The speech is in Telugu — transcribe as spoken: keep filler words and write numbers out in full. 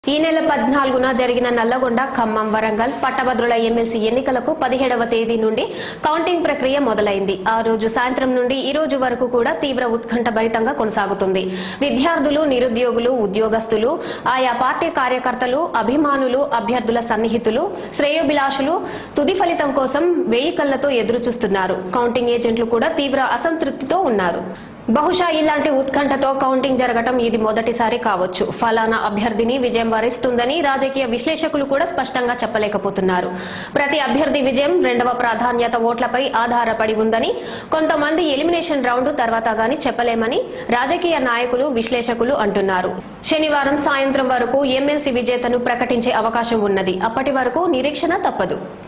ఈ నెల పద్నాలుగున జరిగిన నల్లగొండ, ఖమ్మం, వరంగల్ పట్టభద్రుల ఎమ్మెల్సీ ఎన్నికలకు పదిహేడవ తేదీ నుండి కౌంటింగ్ ప్రక్రియ మొదలైంది. ఆ రోజు సాయంత్రం నుండి ఈ రోజు వరకు కూడా తీవ్ర ఉత్కంఠభరితంగా కొనసాగుతుంది. విద్యార్థులు, నిరుద్యోగులు, ఉద్యోగస్తులు, ఆయా పార్టీ కార్యకర్తలు, అభిమానులు, అభ్యర్థుల సన్నిహితులు, శ్రేయోభిలాషులు తుది ఫలితం కోసం వేయి కళ్లతో ఎదురు చూస్తున్నారు. కౌంటింగ్ ఏజెంట్లు కూడా తీవ్ర అసంతృప్తితో ఉన్నారు. బహుశా ఇలాంటి ఉత్కంఠతో కౌంటింగ్ జరగటం ఇది మొదటిసారి కావచ్చు. ఫలానా అభ్యర్థిని విజయం వరిస్తుందని రాజకీయ విశ్లేషకులు కూడా స్పష్టంగా చెప్పలేకపోతున్నారు. ప్రతి అభ్యర్థి విజయం రెండవ ప్రాధాన్యత ఓట్లపై ఆధారపడి ఉందని, కొంతమంది ఎలిమినేషన్ రౌండ్ తర్వాత గాని చెప్పలేమని రాజకీయ నాయకులు, విశ్లేషకులు అంటున్నారు. శనివారం సాయంత్రం వరకు ఎమ్మెల్సీ విజేతను ప్రకటించే అవకాశం ఉన్నది. అప్పటి వరకు నిరీక్షణ తప్పదు.